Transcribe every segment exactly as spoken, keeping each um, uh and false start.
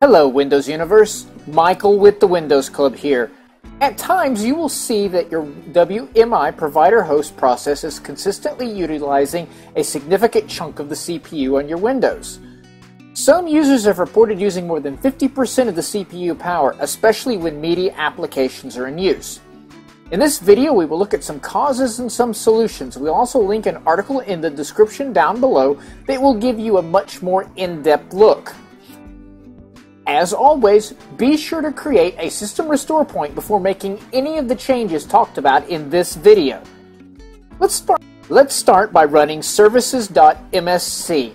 Hello Windows Universe, Michael with the Windows Club here. At times you will see that your W M I Provider Host process is consistently utilizing a significant chunk of the C P U on your Windows. Some users have reported using more than fifty percent of the C P U power, especially when media applications are in use. In this video we will look at some causes and some solutions. We'll also link an article in the description down below that will give you a much more in-depth look. As always, be sure to create a system restore point before making any of the changes talked about in this video. Let's start, let's start by running services dot M S C.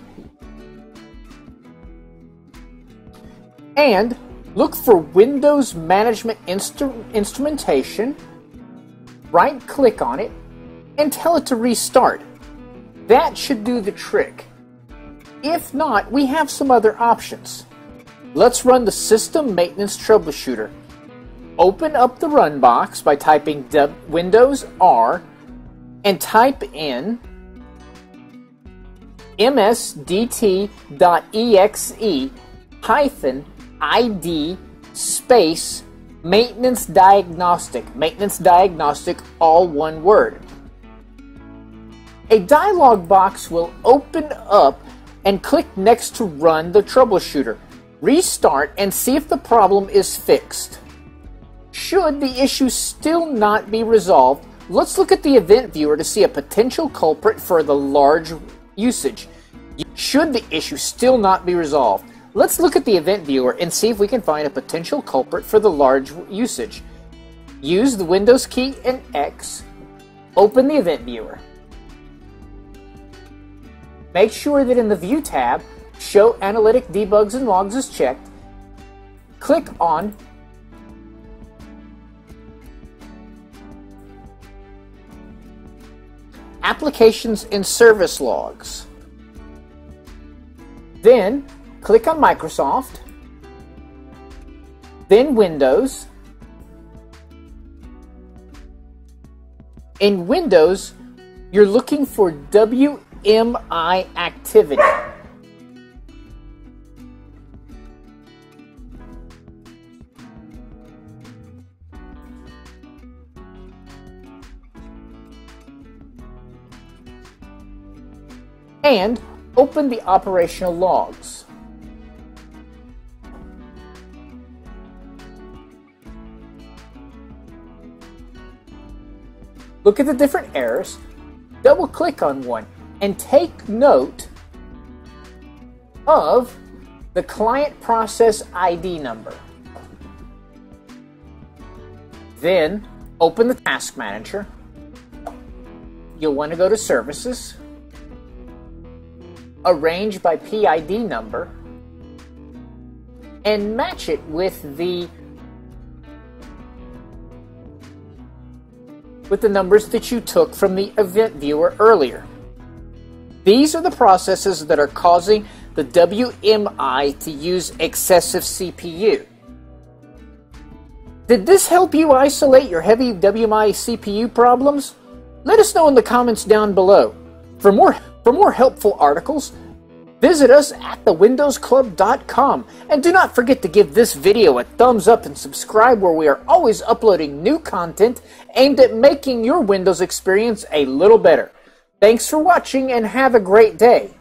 And look for Windows Management Instru Instrumentation, right-click on it, and tell it to restart. That should do the trick. If not, we have some other options. Let's run the System Maintenance Troubleshooter. Open up the Run box by typing Windows R and type in M S D T dot E X E hyphen I D space Maintenance Diagnostic. Maintenance Diagnostic, all one word. A dialog box will open up and click next to Run the Troubleshooter. Restart and see if the problem is fixed. Should the issue still not be resolved, let's look at the event viewer to see a potential culprit for the large usage. Should the issue still not be resolved, let's look at the event viewer and see if we can find a potential culprit for the large usage. Use the Windows key and X. Open the event viewer. Make sure that in the View tab, Show Analytic Debugs and Logs is checked. Click on Applications and Service Logs. Then click on Microsoft, then Windows. In Windows, you're looking for W M I activity. And open the operational logs. Look at the different errors, double click on one, and take note of the client process I D number. Then open the Task Manager. You'll want to go to Services, arrange by P I D number, and match it with the with the numbers that you took from the event viewer earlier. These are the processes that are causing the W M I to use excessive C P U. Did this help you isolate your heavy W M I C P U problems? Let us know in the comments down below. For more For more helpful articles, visit us at the windows club dot com, and do not forget to give this video a thumbs up and subscribe, where we are always uploading new content aimed at making your Windows experience a little better. Thanks for watching and have a great day.